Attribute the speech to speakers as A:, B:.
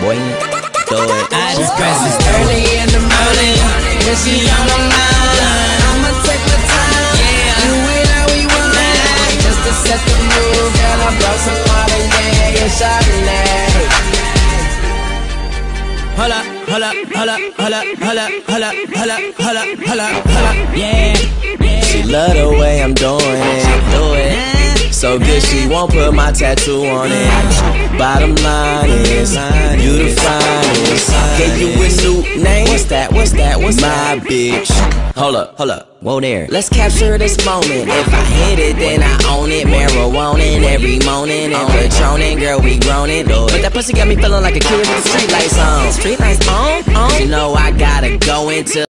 A: boy. Do it.
B: I just press it early in the morning. When she on my mind, I'ma take my time. Do it how we want it. Just to set the mood, girl, I brought some water, yeah, Chardonnay.
A: Hold up, hold up, hold up, hold up, hold up, hold up, hold up, hold up, hold up, hold up, yeah. She love the way I'm doing it, do it. So good she won't put my tattoo on it. Bottom line is, you the finest. Gave you a new name. What's that? What's that? What's my bitch? Hold up, hold up. Whoa there. Let's capture this moment. If I hit it, then I own it. Marijuana every morning and Patronin', girl, we grown it. But that pussy got me feeling like a kid with the street lights on. Street lights on? You know I gotta go into